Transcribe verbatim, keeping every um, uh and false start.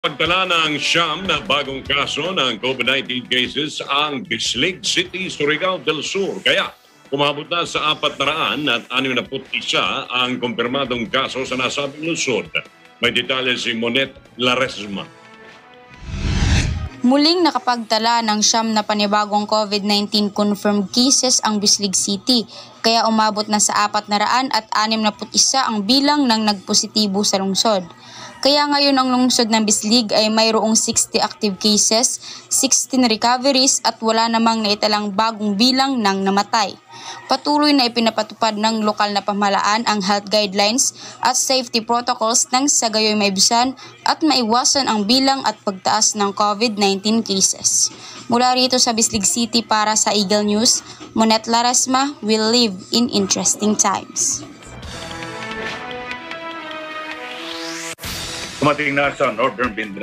Pagtala ng siyam na bagong kaso ng COVID nineteen cases ang Bislig City, Surigao del Sur. Kaya umabot na sa apat na raan at anim na put isa ang kumpirmadong kaso sa nasabing lungsod. May detalye si Monet Laresma. Muling nakapagtala ng siyam na panibagong COVID nineteen confirmed cases ang Bislig City, kaya umabot na sa apat na raan at anim na put isa ang bilang ng nagpositibo sa lungsod. Kaya ngayon ang lungsod ng Bislig ay mayroong sixty active cases, sixteen recoveries at wala namang naitalang bagong bilang ng namatay. Patuloy na ipinapatupad ng lokal na pamahalaan ang health guidelines at safety protocols nang sa gayoy maibisan at maiwasan ang bilang at pagtaas ng COVID nineteen cases. Mula rito sa Bislig City para sa Eagle News, Monet Laresma, will live in interesting times. Kumating na sa Northern Mindanao.